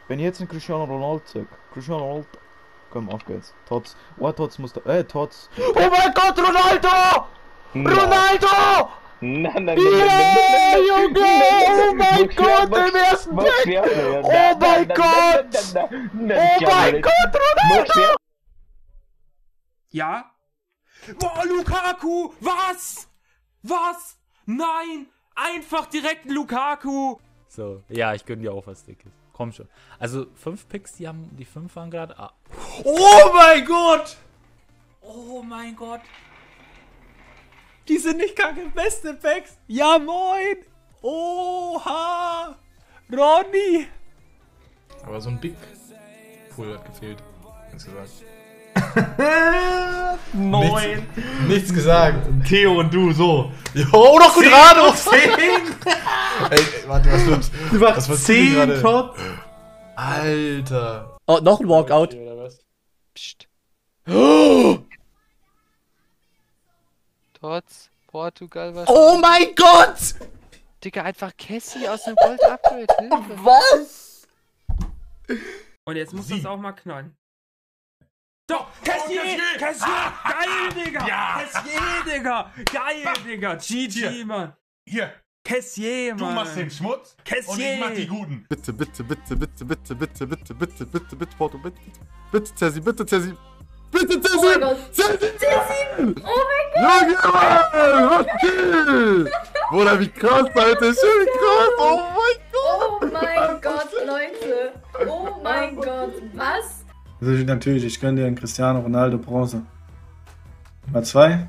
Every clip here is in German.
Wenn ich jetzt einen Cristiano Ronaldo sag, Cristiano Ronaldo, komm, auf geht's. Tots. Oh, Tots muss da, Tots. Oh mein Gott, Ronaldo! Ronaldo! Nein, nein, Yeah, Junge! Oh mein Gott, im ersten Pick! Oh mein Gott! Oh mein Gott, Ronaldo! Ja? Boah, Lukaku! Was? Was? Nein! Einfach direkt Lukaku! So, ja, ich gönn dir auch was Dickes. Komm schon. Also 5 Picks, die 5 waren gerade. Ah. Oh mein Gott! Oh mein Gott! Die sind nicht kacke, beste Packs! Ja moin! Oha! Ronny! Aber so ein Big Pool hat gefehlt, insgesamt. 9! Nichts gesagt. Theo und du, so. Jo, noch gut gerade! 10! Ey, warte, was war 10 Top! Alter. Oh, noch ein Walkout. Psst. Trotz Portugal was. Oh mein Gott! Digga, einfach Cassie aus dem Gold Upgrade. Hilfe. Was? Und jetzt muss das auch mal knallen. Doch! Cassier! Cassier! Geil, Digga! Ja. Cassier, Digga! Geil, Digga! GG, Hier. Mann! Hier, Cassier, du Mann! machst den Schmutz und ich mach die Guten. Bitte, bitte, bitte, bitte, bitte, bitte, bitte, bitte, bitte, bitte, Porto, bitte, bitte, Cessi, bitte, Cessi. Bitte, Cessi! Oh mein Gott. Cessi! Oh mein Gott! Junge, was geht? Bruder, wie krass, Alter, schön krass, oh mein Gott! Oh mein Gott, Leute. Oh mein Gott. Was? Natürlich, ich gönne dir einen Cristiano Ronaldo Bronze. Nummer 2.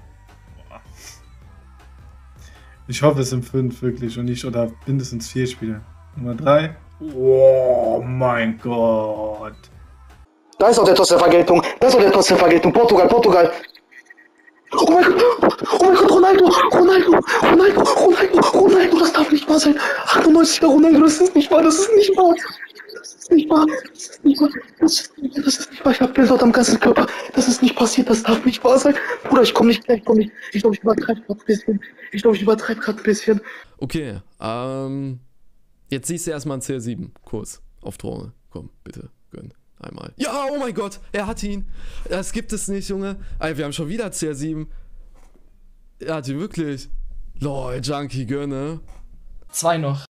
Ich hoffe, es sind 5 wirklich und nicht oder mindestens 4 Spiele. Nummer 3. Oh mein Gott. Da ist auch der Toss der Vergeltung. Da ist auch der Toss der Vergeltung. Portugal, Portugal. Oh mein Gott. Oh mein Gott, Ronaldo. Ronaldo. Ronaldo. Ronaldo. Ronaldo. Das darf nicht wahr sein. 98er Ronaldo. Das ist nicht wahr. Das ist nicht wahr. Das ist nicht wahr. Das ist nicht wahr. Das ist nicht wahr. Ich hab Gänsehaut am ganzen Körper. Das ist nicht passiert. Das darf nicht wahr sein. Bruder, ich komm nicht gleich. Ich glaube, ich übertreibe gerade ein bisschen. Okay, jetzt siehst du erstmal einen CR7-Kurs auf Drohne. Komm, bitte, gönn. Einmal. Ja, oh mein Gott, er hat ihn. Das gibt es nicht, Junge. Ey, wir haben schon wieder CR7. Er hat ihn wirklich. Lol, Junkie, gönne. 2 noch.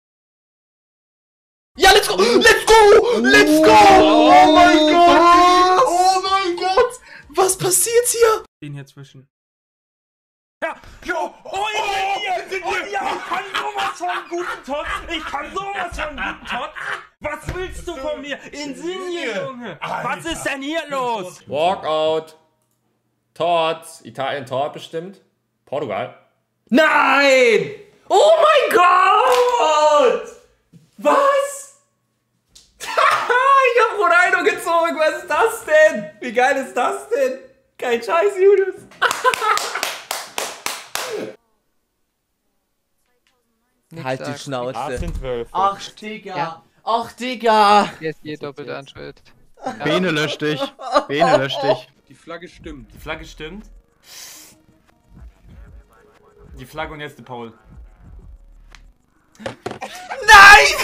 Ja, let's go! Let's go! Let's go! Oh mein Gott! Oh mein Gott! Was passiert hier? Den hier zwischen. Ja! Jo! Oh ja! Ich kann sowas von guten Tots! Ich kann sowas von guten Tots! Was willst du von mir? Insigne, Junge! Was ist denn hier los? Walkout. Tots. Italien Tor bestimmt. Portugal. Nein! Oh mein Gott! Was? Ich hab Ronaldo gezogen, was ist das denn? Wie geil ist das denn? Kein Scheiß, Julius. Halt die Schnauze. 18-12. Ach, Digga. Ja. Ach, Digga. Jetzt hier doppelt Anschritt. Bene lösch dich. Bene lösch dich. Die Flagge stimmt. Die Flagge stimmt. Die Flagge und jetzt der Paul. Nein!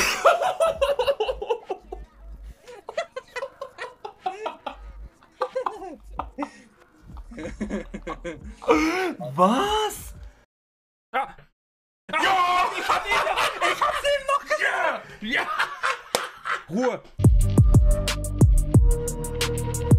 Was? Ja! Ja! Ich hab's eben noch gesagt! Ja! Ruhe!